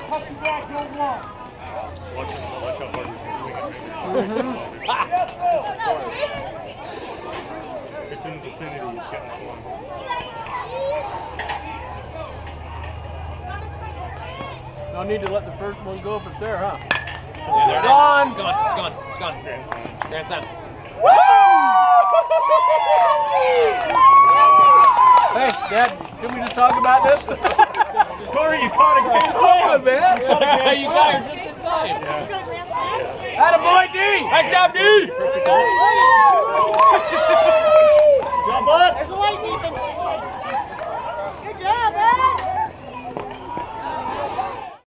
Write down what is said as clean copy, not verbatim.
It's in the vicinity, it's getting one. No need to let the first one go if it's there, huh? Yeah, it's gone! It's gone, it's gone, it's gone. Grand Slam. Hey, Dad, can we just talk about this? Sorry, you caught a grand slam, man. You got her just in time. Attaboy, D! Nice job, D! Good job, bud. There's a light, Ethan.